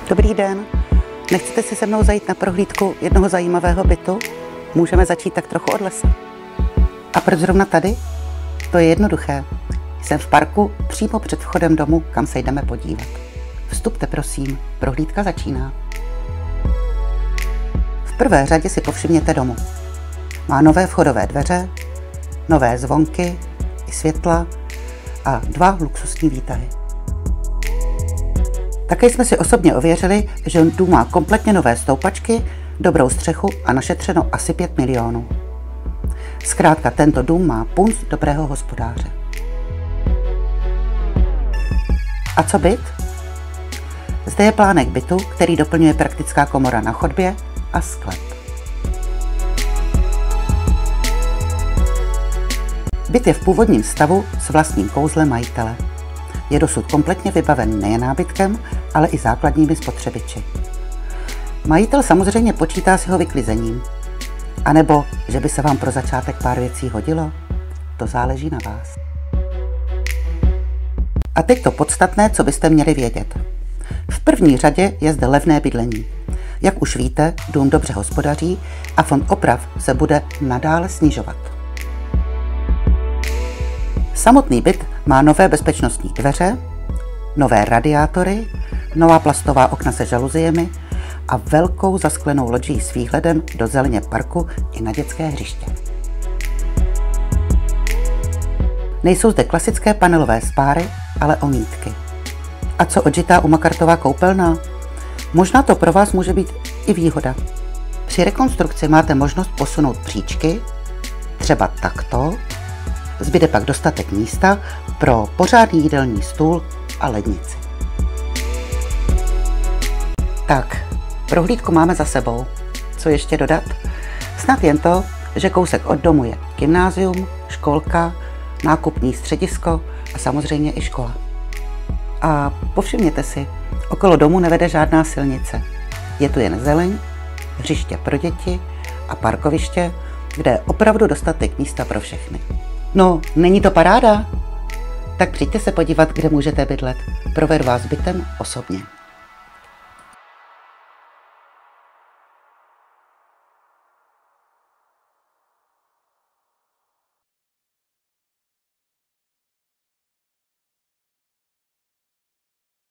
Dobrý den, nechcete si se mnou zajít na prohlídku jednoho zajímavého bytu? Můžeme začít tak trochu od lesa. A proč zrovna tady? To je jednoduché. Jsem v parku přímo před vchodem domu, kam se jdeme podívat. Vstupte prosím, prohlídka začíná. V prvé řadě si povšimněte domu. Má nové vchodové dveře, nové zvonky i světla a 2 luxusní výtahy. Také jsme si osobně ověřili, že dům má kompletně nové stoupačky, dobrou střechu a našetřeno asi 5 milionů. Zkrátka tento dům má punc dobrého hospodáře. A co byt? Zde je plánek bytu, který doplňuje praktická komora na chodbě a sklep. Byt je v původním stavu s vlastním kouzlem majitele. Je dosud kompletně vybaven nejen nábytkem, ale i základními spotřebiči. Majitel samozřejmě počítá s jeho vyklizením. A nebo, že by se vám pro začátek pár věcí hodilo? To záleží na vás. A teď to podstatné, co byste měli vědět. V první řadě je zde levné bydlení. Jak už víte, dům dobře hospodaří a fond oprav se bude nadále snižovat. Samotný byt má nové bezpečnostní dveře, nové radiátory, nová plastová okna se žaluziemi a velkou zasklenou loďii s výhledem do zeleně parku i na dětské hřiště. Nejsou zde klasické panelové spáry, ale omítky. A co odžitá umakartová koupelna? Možná to pro vás může být i výhoda. Při rekonstrukci máte možnost posunout příčky, třeba takto. Zbyde pak dostatek místa pro pořádný jídelní stůl a lednici. Tak, prohlídku máme za sebou. Co ještě dodat? Snad jen to, že kousek od domu je gymnázium, školka, nákupní středisko a samozřejmě i škola. A povšimněte si, okolo domu nevede žádná silnice. Je tu jen zeleň, hřiště pro děti a parkoviště, kde je opravdu dostatek místa pro všechny. No, není to paráda? Tak přijďte se podívat, kde můžete bydlet. Provedu vás bytem osobně.